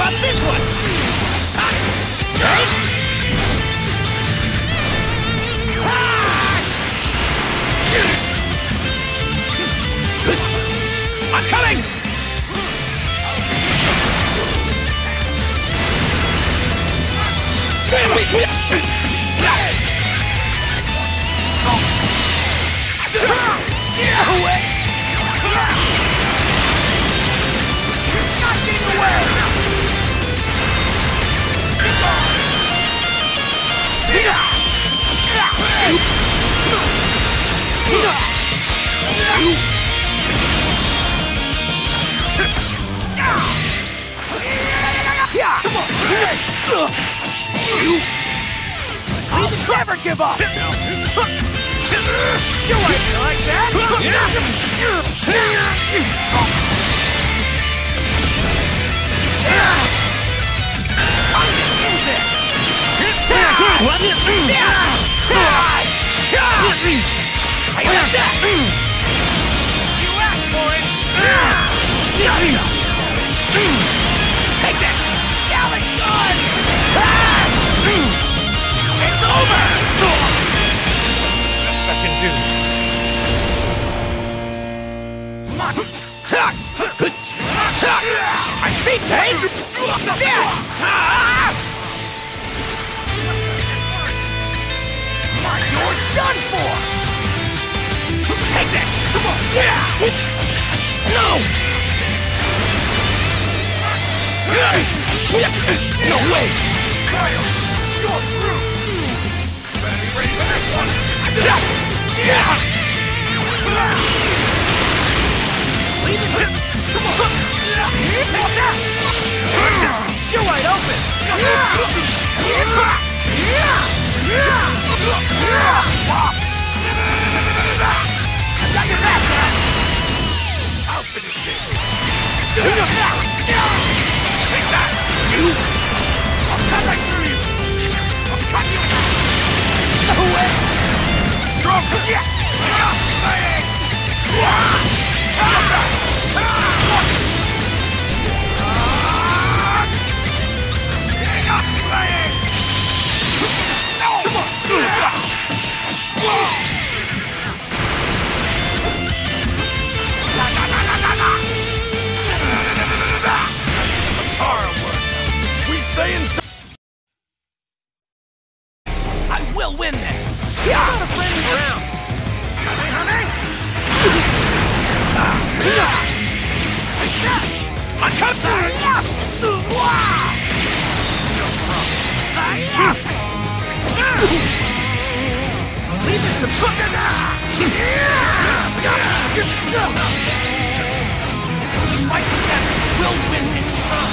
about this one? Right? I'm coming! Away! Not getting away! Come on! I'll never give up! You ain't like that! I'm gonna do this! I got that! You asked for it! Take this! Galaxy gun! It's over! This was the best I can do. I see, hey! You're done for! Take this! Come on! No! No way! Kyle, you're through! Better be ready for this one! Leave it! Come on! You're wide open! I got your back, man! I'll finish this! Take that! You! I'll cut right through you! I'll cut you! No way! Drop! I will win this! Not a friendly round! I'm coming! Leave it to fight together! We'll win this!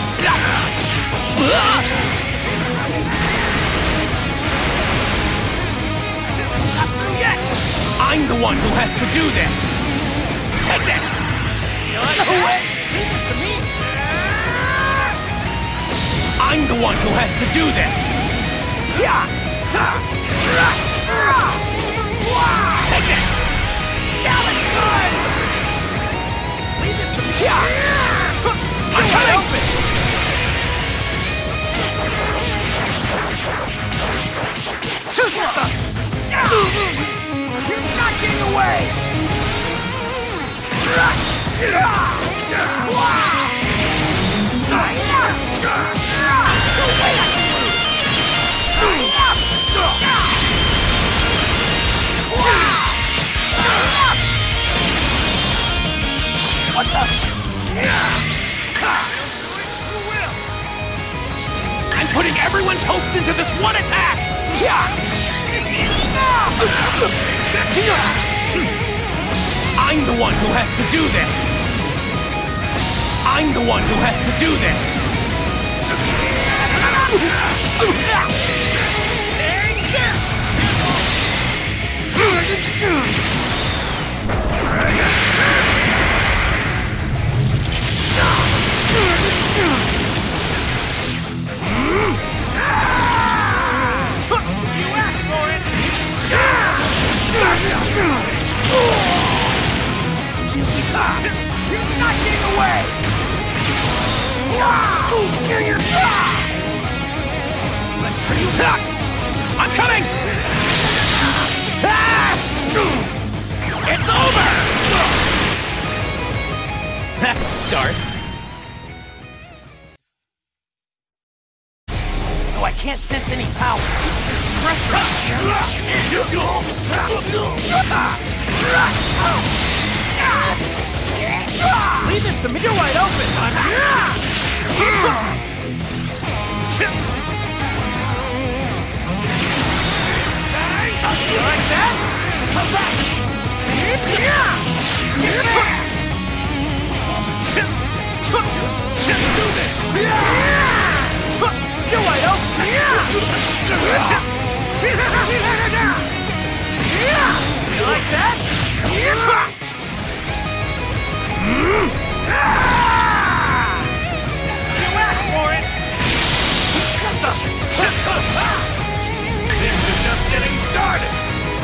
I'm the one who has to do this! Take this! No way! To me! I'm the one who has to do this! Take this! Leave it to me! I'm coming! You're not getting away! What the? I'm putting everyone's hopes into this one attack! I'm the one who has to do this! I'm the one who has to do this! You asked for it! You're not getting away! I'm coming! It's over! That's a start. Though I can't sense any power. Pressure. Leave this to me. You're wide open. You like that? How's that? Do this. You're wide open. You like that? You asked for it. This is just getting started.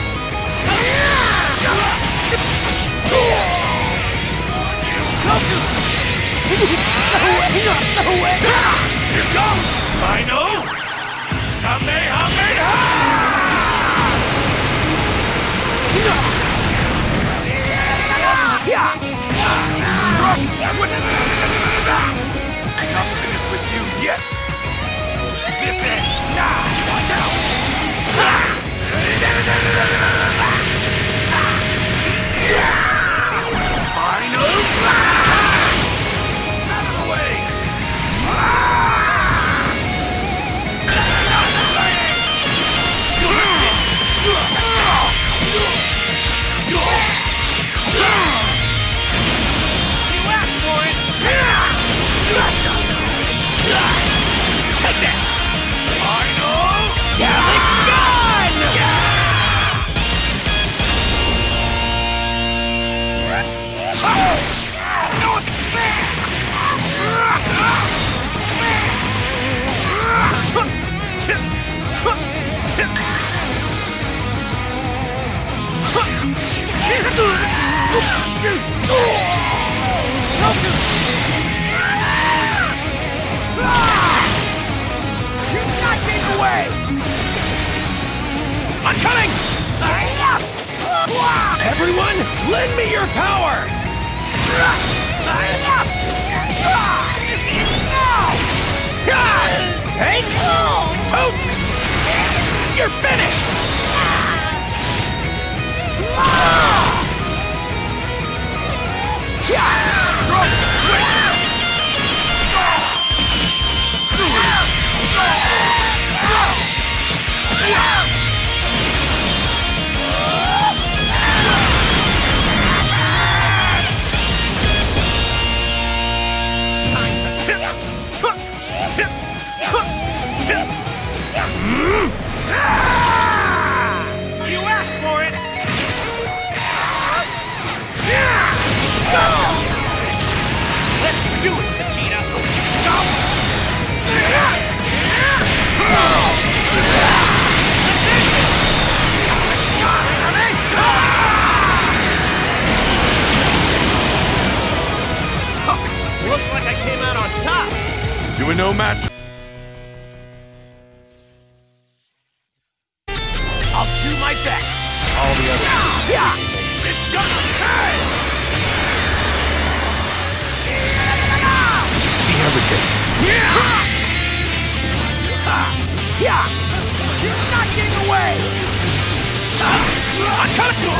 Here goes! Final! Kamehameha! Nothing is with you yet! This ends now! Watch out! Final blast! Out of the way! You asked for it! Take this! Final Gallic Gun! No, it's fair! You're not getting away! I'm coming! Everyone, lend me your power! Hey! Toad! You're finished! You asked for it! Let's do it, Vegeta! Stop! Looks like I came out on top! You were no match. I'll do my best! All the others. It's gonna pay! See everything. You're not getting away! I'm coming!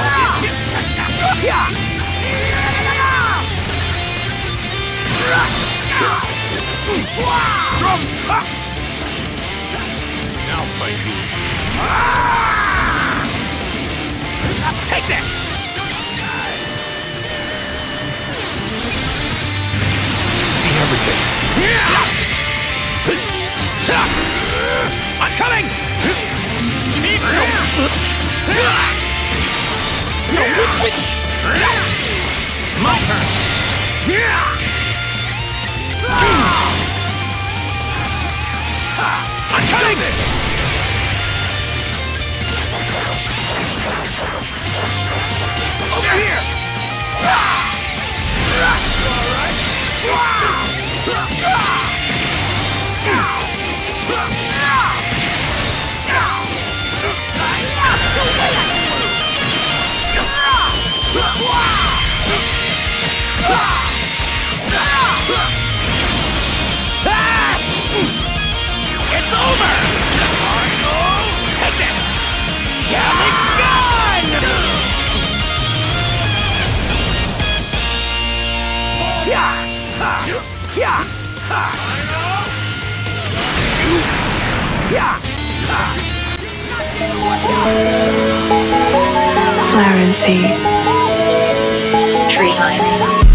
Now fight you. Take this! See everything. I'm coming! No, wait. My turn. I'm coming! Over here! You all right? Flower and Seed. Tree time.